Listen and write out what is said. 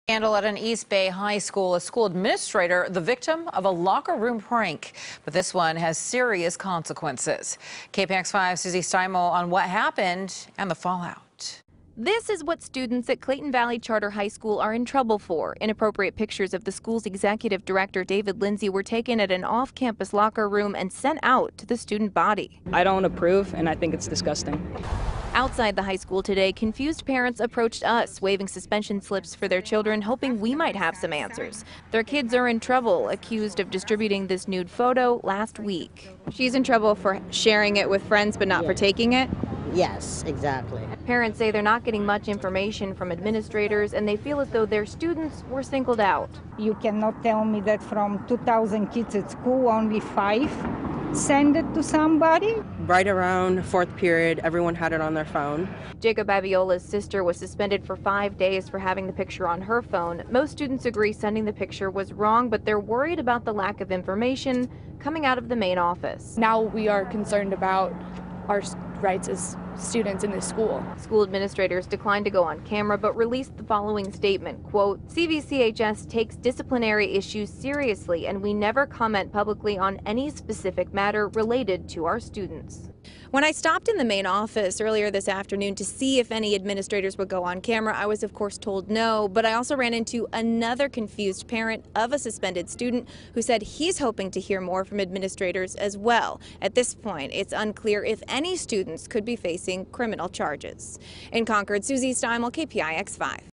Scandal at an East Bay high school. A school administrator, the victim of a locker room prank. But this one has serious consequences. KPIX 5 Susie Steimle on what happened and the fallout. This is what students at Clayton Valley Charter High School are in trouble for. Inappropriate pictures of the school's executive director, David Lindsay, were taken at an off-campus locker room and sent out to the student body. I don't approve, and I think it's disgusting. Outside the high school today, confused parents approached us, waving suspension slips for their children, hoping we might have some answers. Their kids are in trouble, accused of distributing this nude photo last week. She's in trouble for sharing it with friends, but not for taking it? Yes, exactly. Parents say they're not getting much information from administrators, and they feel as though their students were singled out. You cannot tell me that from 2,000 kids at school, only 5 send it to somebody. Right around fourth period, everyone had it on their phone. Jacob Abiola's sister was suspended for 5 days for having the picture on her phone. Most students agree sending the picture was wrong, but they're worried about the lack of information coming out of the main office. Now we are concerned about our rights as students in this school. School administrators declined to go on camera, but released the following statement, quote, "CVCHS takes disciplinary issues seriously, and we never comment publicly on any specific matter related to our students." When I stopped in the main office earlier this afternoon to see if any administrators would go on camera, I was of course told no, but I also ran into another confused parent of a suspended student who said he's hoping to hear more from administrators as well. At this point, it's unclear if any students could be facing criminal charges. In Concord, Susie Steimle, KPIX 5.